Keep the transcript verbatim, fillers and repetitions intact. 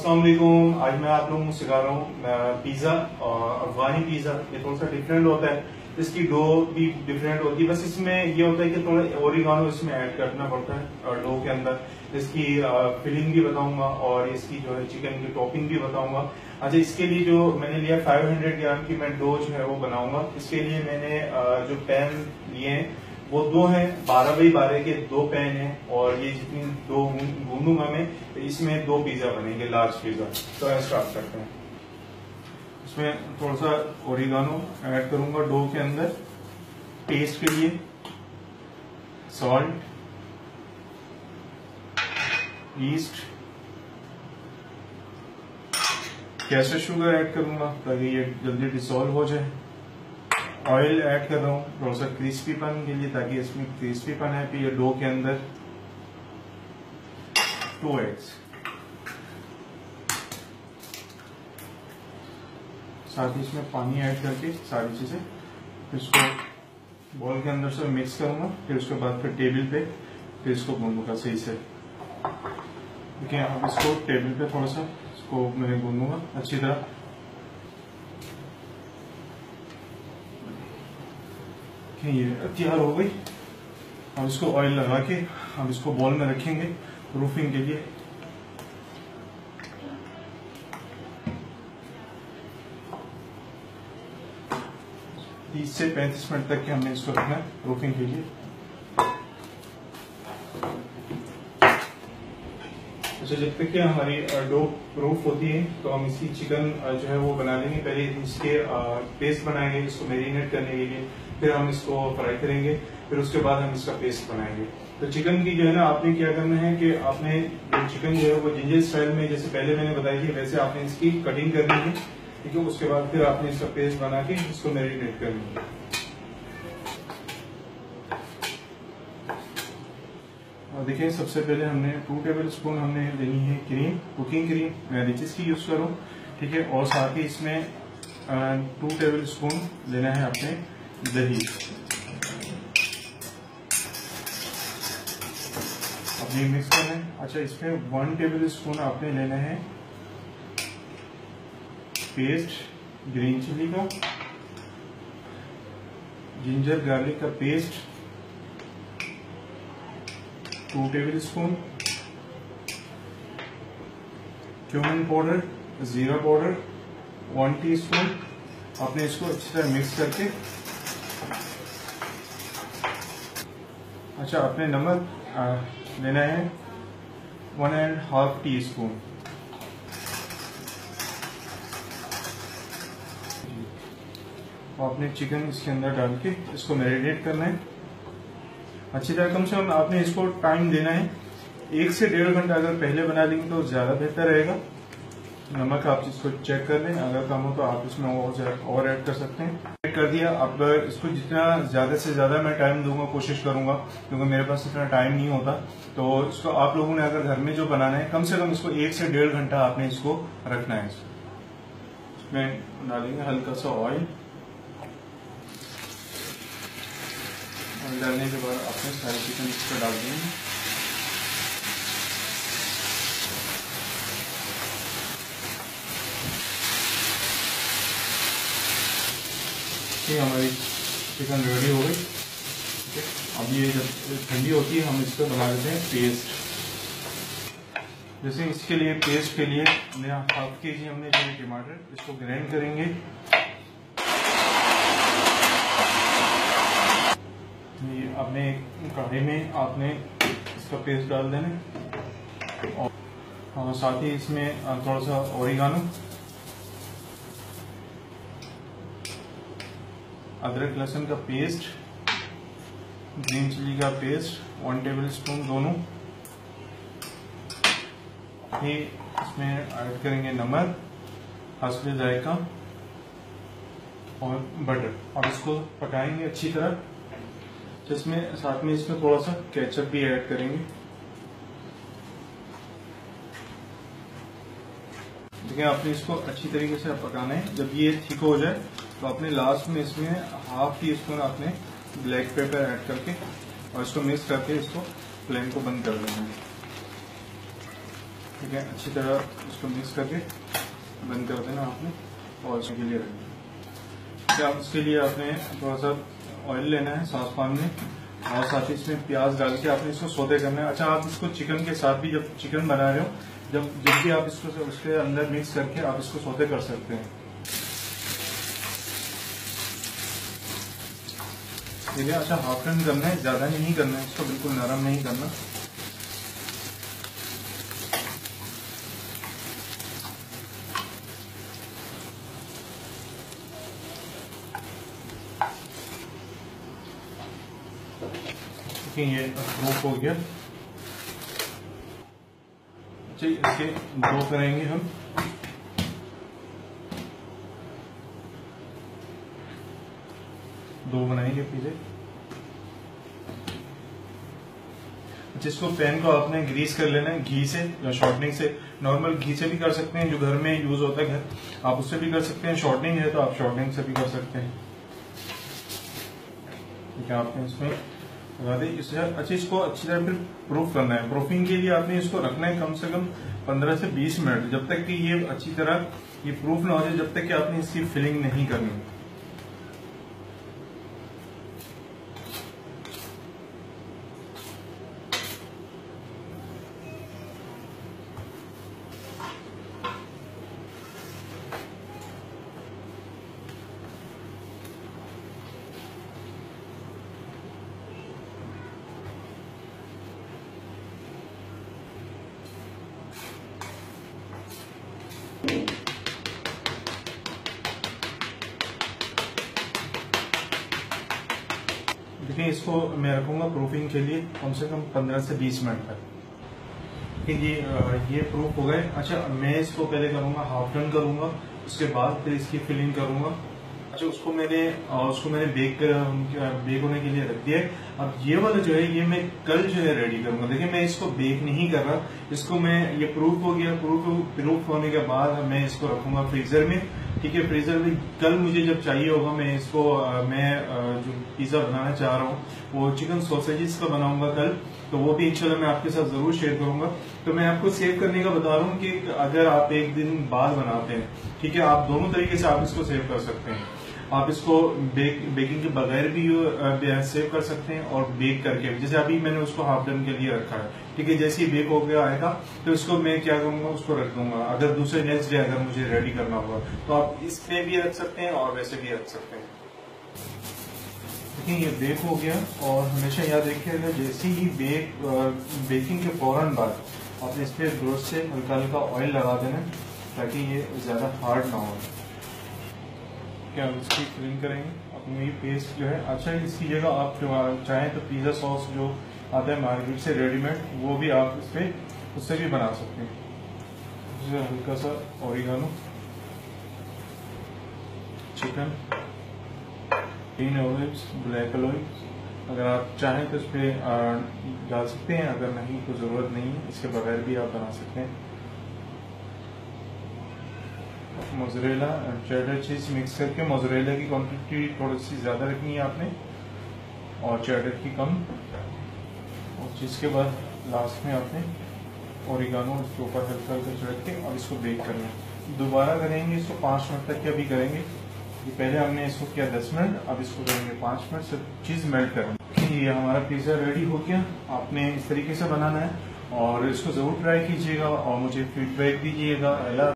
अस्सलाम वालेकुम। आज मैं आप लोगों को सिखा रहा हूँ पिज्जा और अफगानी पिज्जा। ये थोड़ा सा डिफरेंट होता है, इसकी डो भी डिफरेंट होती है। बस इसमें ये होता है कि थोड़ा ओरिगानो इसमें ऐड करना पड़ता है और डो के अंदर इसकी फिलिंग भी बताऊंगा और इसकी जो है चिकन की टॉपिंग भी बताऊंगा। अच्छा, इसके लिए जो मैंने लिया पाँच सौ ग्राम की मैं डो जो है वो बनाऊंगा। इसके लिए मैंने जो पैन लिए हैं वो दो हैं, बारह बाई बारह के दो पैन हैं और ये जितनी दो गूंदूंगा मैं, तो इसमें दो पिज्जा बनेंगे, लार्ज पिज्जा। तो स्टार्ट करते हैं। इसमें थोड़ा सा ओरिगानो ऐड करूंगा डो के अंदर। टेस्ट के लिए salt, yeast, caster sugar add करूंगा ताकि ये जल्दी डिसॉल्व हो जाए। ऑयल ऐड कर रहा हूँ थोड़ा सा क्रिस्पीपन के लिए, ताकि इसमें क्रिस्पीपन है। फिर ये डो के अंदर टू एग्स, साथ ही इसमें पानी ऐड करके सारी चीजें इसको बॉल के अंदर से मिक्स करूंगा। फिर उसके बाद फिर टेबल पे फिर इसको गूंदूंगा सही से। देखिए अब इसको टेबल पे थोड़ा सा इसको मैं गूंदूंगा अच्छी तरह। ये तैयार हो गई। अब इसको ऑयल लगा के अब इसको बॉल में रखेंगे रूफिंग के लिए। तीस से पैंतीस मिनट तक के हमने इसको रखना है रूफिंग के लिए। अच्छा, जब तक कि हमारी डो प्रूफ होती है तो हम इसकी चिकन जो है वो बना लेंगे। पहले इसके पेस्ट बनाएंगे इसको मैरिनेट करने के लिए, फिर हम इसको फ्राई करेंगे, फिर उसके बाद हम इसका पेस्ट बनाएंगे। तो चिकन की जो है ना, आपने क्या करना है कि आपने जो चिकन जो है वो जिंजर स्टाइल में जैसे पहले मैंने बताई थी वैसे आपने इसकी कटिंग करनी है, ठीक है। उसके बाद फिर आपने इसका पेस्ट बना के इसको मैरिनेट करनी है। और देखिए सबसे पहले हमने टू टेबल स्पून हमने लेनी है क्रीम, कुकिंग क्रीम। मैं रिचेस की यूज करूँ, ठीक है। और साथ ही इसमें टू टेबल स्पून लेना है अपने दही, अपनी मिक्स करना है। अच्छा, इसमें वन टेबल स्पून आपने लेना है पेस्ट ग्रीन चिली का, जिंजर गार्लिक का paste two tablespoon, cumin powder, जीरा पाउडर वन टीस्पून। आपने इसको अच्छी तरह मिक्स करके, अच्छा आपने नमक लेना है one and half teaspoon. आपने चिकन इसके अंदर डाल के इसको मैरिनेट करना है अच्छी तरह। कम से कम आपने इसको टाइम देना है एक से डेढ़ घंटा। अगर पहले बना लेंगे तो ज्यादा बेहतर रहेगा। नमक आप इसको चेक कर लें, अगर कम हो तो आप इसमें और ऐड कर सकते हैं। ऐड कर दिया। अब इसको जितना ज्यादा से ज्यादा मैं टाइम दूंगा कोशिश करूंगा, क्योंकि मेरे पास इतना टाइम नहीं होता। तो इसको आप लोगों ने अगर घर में जो बनाना है, कम से कम इसको एक से डेढ़ घंटा आपने इसको रखना है। इसमें डालेंगे हल्का सा ऑयल। ऑयल डालने के बाद आपने सारे चिकन इस पर डाल देंगे। हमारी चिकन रेडी हो गई, ठीक है। अब ये जब ठंडी होती है हम इसको बना लेते हैं पेस्ट। जैसे इसके लिए पेस्ट के लिए हाफ के जी हमने लिए टमाटर, इसको ग्राइंड करेंगे। ये अपने कढ़ाई में आपने इसका पेस्ट डाल देना और साथ ही इसमें थोड़ा सा ओरिगानो, अदरक लहसुन का पेस्ट, ग्रीन चिली का पेस्ट वन टेबल स्पून दोनों। फिर इसमें ऐड करेंगे नमक, हस्बे जायका और बटर। अब इसको पकाएंगे अच्छी तरह, जिसमें साथ में इसमें थोड़ा सा केचप भी ऐड करेंगे। देखिए आपने इसको अच्छी तरीके से पकाना है। जब ये थिक हो जाए तो आपने लास्ट में इसमें हाफ टी स्पून आपने ब्लैक पेपर ऐड करके और इसको मिक्स करके इसको फ्लेम को बंद कर देना है। ठीक है, अच्छी तरह इसको मिक्स करके बंद कर देना आपने और उसके लिए रखना। क्या उसके लिए आपने थोड़ा सा ऑयल लेना है साफ पान में और साथ ही इसमें प्याज डाल के आपने इसको सौते करना है। अच्छा, आप इसको चिकन के साथ भी, जब चिकन बना रहे हो, जब जब भी आप इसको उसके अंदर मिक्स करके आप इसको सौते कर सकते हैं। ठीक है, अच्छा हाफ टर्न करना है, ज्यादा नहीं करना है इसको, बिल्कुल नरम नहीं करना। ये प्रूफ हो गया। अच्छा, इसके दो करेंगे हम। दो बनाएंगे पिज़्ज़ा। अच्छा, इसको पैन को आपने ग्रीस कर लेना है घी से या शॉर्टनिंग से। नॉर्मल घी से भी कर सकते हैं जो घर में यूज होता है घर, आप उससे भी कर सकते हैं। शॉर्टनिंग है तो आप शॉर्टनिंग से भी कर सकते हैं। ठीक है, आपने इसमें लगा दी इससे। अच्छा, इसको अच्छी तरह फिर प्रूफ करना है। प्रूफिंग के लिए आपने इसको रखना है कम से कम पंद्रह से बीस मिनट, जब तक कि ये अच्छी तरह ये प्रूफ ना हो जाए, जब तक कि आपने इसकी फिलिंग नहीं करनी। देखिए, इसको मैं रखूंगा प्रूफिंग के लिए कम से कम पंद्रह से बीस मिनट तक। ये ये प्रूफ हो गए। अच्छा, मैं इसको पहले करूंगा हाफ टर्न करूंगा, उसके बाद फिर इसकी फिलिंग करूंगा। अच्छा, उसको मैंने उसको मैंने बेक बेक होने के लिए रख दिया। अब ये वाला जो है ये मैं कल जो है रेडी करूंगा। देखिए, मैं इसको बेक नहीं कर रहा, इसको मैं ये प्रूफ हो गया। प्रूफ प्रूफ होने के बाद मैं इसको रखूंगा फ्रीजर में। ठीक है, फ्रीजर में कल मुझे जब चाहिए होगा मैं इसको मैं जो पिज्जा बनाना चाह रहा हूँ वो चिकन सॉसेजेस का बनाऊंगा कल, तो वो भी इंशाल्लाह मैं आपके साथ जरूर शेयर करूंगा। तो मैं आपको सेव करने का बता रहा हूँ कि अगर आप एक दिन बाद बनाते हैं, ठीक है, आप दोनों तरीके से आप इसको सेव कर सकते हैं। आप इसको बेक बेकिंग के बगैर भी सेव कर सकते हैं और बेक करके भी। जैसे अभी मैंने उसको हाफ डन के लिए रखा है, ठीक है, जैसे ही बेक हो गया आएगा तो इसको मैं क्या करूंगा, उसको रख दूंगा। अगर दूसरे नेक्स्ट डे अगर मुझे रेडी करना होगा तो आप इसमें भी रख सकते हैं और वैसे भी रख सकते हैं। देखिए, ये बेक हो गया और हमेशा याद रखिएगा जैसे ही बेक बेकिंग के फौरन बाद आपने इस पे ब्रश से हल्का हल्का ऑयल लगा देना ताकि ये ज्यादा हार्ड ना हो। क्या इसकी फिलिंग करेंगे अपनी पेस्ट जो है। अच्छा, इसकी जगह आप जो चाहें तो पिज्जा सॉस जो आता है मार्केट से रेडीमेड, वो भी आप इस पे उससे भी बना सकते हैं। जैसे हल्का सा oregano, chicken, green olives, black olives, अगर आप चाहें तो इस पे डाल सकते हैं, अगर नहीं तो जरूरत नहीं है, इसके बगैर भी आप बना सकते हैं। मोज़रेला चेडर चीज मिक्स करके, मोज़रेला की क्वांटिटी थोड़ी सी ज्यादा रखनी है आपने और चेडर की कम। और चीज के बाद लास्ट में आपने ओरिगानो इसके ऊपर हल्का हल्का छिड़क के और इसको बेक करना है। दोबारा करेंगे इसको पांच मिनट तक के अभी करेंगे। ये पहले हमने इसको किया दस मिनट, अब इसको करेंगे पांच मिनट से चीज मेल्ट करेंगे। ये हमारा पिज्जा रेडी हो गया। आपने इस तरीके से बनाना है और इसको जरूर ट्राई कीजिएगा और मुझे फीडबैक दीजिएगा।